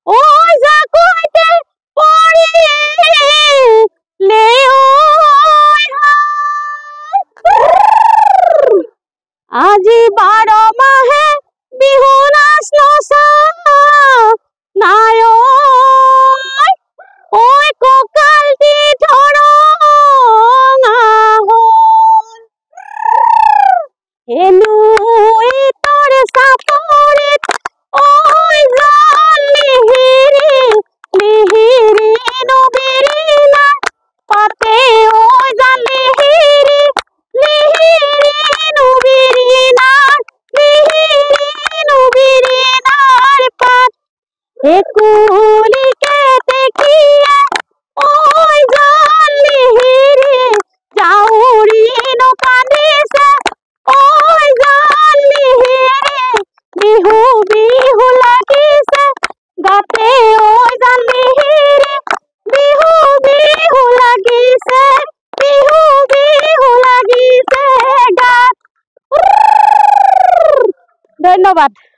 ওই জাকৈতে পৰিলে আজি 12 মাহে বিহু নাচ নচা নাই ঐ কঁকালটি ধৰঙা হ'ল হেনো তোৰ চাপৰিত ঐ জাল লিহিৰি লিহিৰি নবিৰিনা পাতে ঐ জাল লিহিৰি লিহিৰি নবিৰিনাৰ পাত একুলিকে দেখিয়ে ঐ জাল লিহিৰি জাউৰি নকান্দিছে ঐ জাল লিহিৰি বিহু বিহু লাগিছে গাতে ঐ জাল লিহিৰি বিহু বিহু লাগিছে গাত। ধন্যবাদ।